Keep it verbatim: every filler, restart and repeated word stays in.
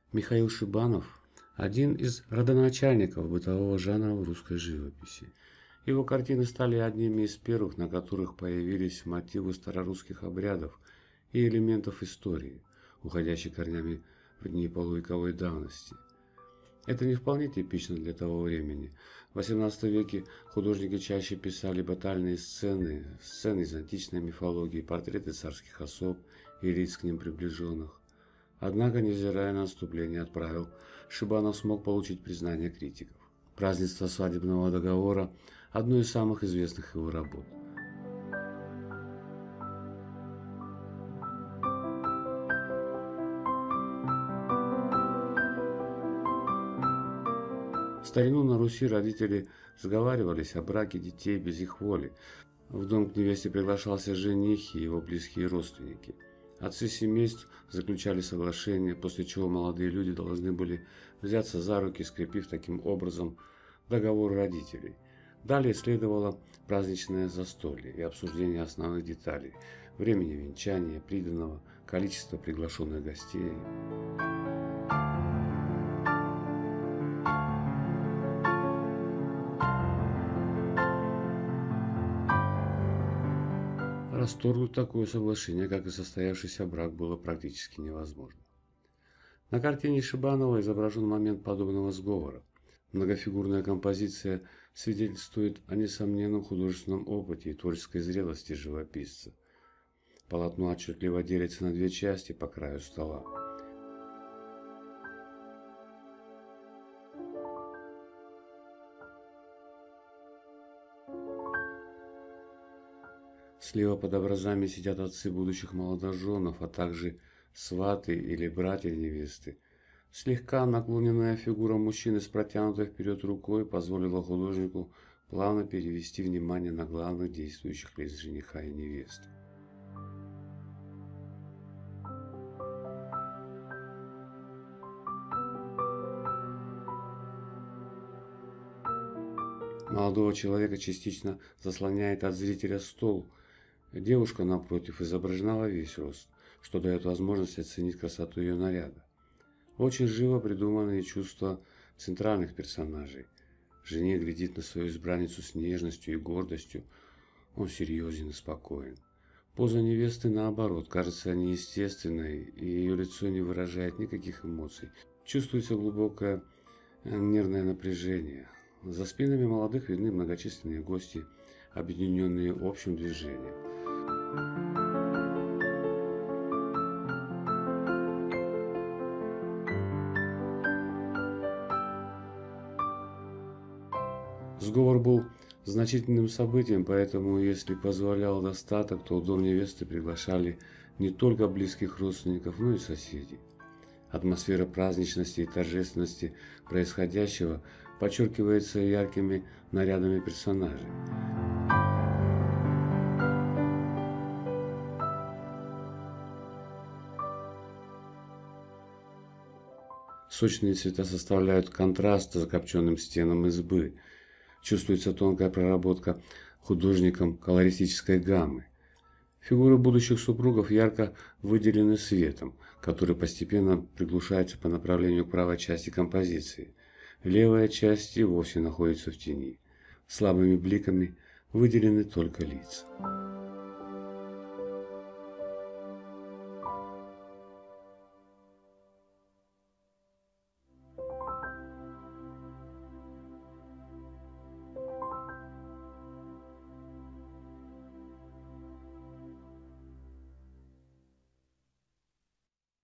Михаил Шибанов – один из родоначальников бытового жанра в русской живописи. Его картины стали одними из первых, на которых появились мотивы старорусских обрядов и элементов истории, уходящей корнями в дни полувековой давности. Это не вполне типично для того времени. В восемнадцатом веке художники чаще писали батальные сцены, сцены из античной мифологии, портреты царских особ и лиц к ним приближенных. Однако, невзирая на отступление от правил, Шибанов смог получить признание критиков. «Празднество свадебного договора» – одно из самых известных его работ. В старину на Руси родители сговаривались о браке детей без их воли. В дом к невесте приглашался жених и его близкие родственники. Отцы семейств заключали соглашение, после чего молодые люди должны были взяться за руки, скрепив таким образом договор родителей. Далее следовало праздничное застолье и обсуждение основных деталей – времени венчания, приданого, количества приглашенных гостей. Расторгнуть такое соглашение, как и состоявшийся брак, было практически невозможно. На картине Шибанова изображен момент подобного сговора. Многофигурная композиция свидетельствует о несомненном художественном опыте и творческой зрелости живописца. Полотно отчетливо делится на две части по краю стола. Слева под образами сидят отцы будущих молодоженов, а также сваты или братья невесты. Слегка наклоненная фигура мужчины с протянутой вперед рукой позволила художнику плавно перевести внимание на главных действующих лиц жениха и невесты. Молодого человека частично заслоняет от зрителя стол. Девушка, напротив, изображена во весь рост, что дает возможность оценить красоту ее наряда. Очень живо придуманы чувства центральных персонажей. Жених глядит на свою избранницу с нежностью и гордостью. Он серьезен и спокоен. Поза невесты, наоборот, кажется неестественной, и ее лицо не выражает никаких эмоций. Чувствуется глубокое нервное напряжение. За спинами молодых видны многочисленные гости, объединенные общим движением. Сговор был значительным событием, поэтому, если позволял достаток, то в дом невесты приглашали не только близких родственников, но и соседей. Атмосфера праздничности и торжественности происходящего подчеркивается яркими нарядами персонажей. Сочные цвета составляют контраст закопченным стенам избы. Чувствуется тонкая проработка художником колористической гаммы. Фигуры будущих супругов ярко выделены светом, который постепенно приглушается по направлению к правой части композиции. Левая часть и вовсе находится в тени. Слабыми бликами выделены только лица.